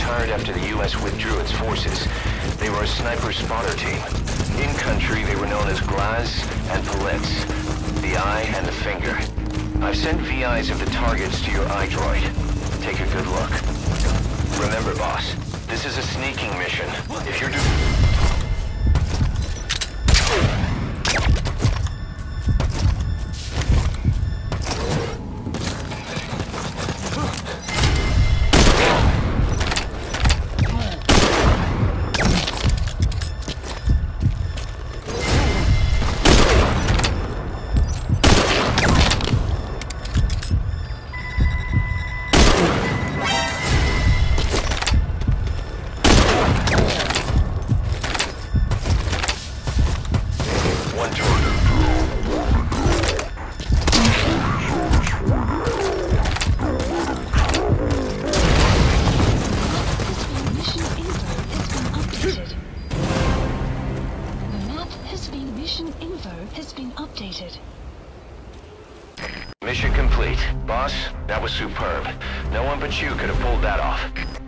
retired after the U.S. withdrew its forces. They were a sniper spotter team. In country, they were known as Glaz and Pallets, the eye and the finger. I've sent VIs of the targets to your iDroid. Take a good look. Remember, boss, this is a sneaking mission. If you're mission complete. Boss, that was superb. No one but you could have pulled that off.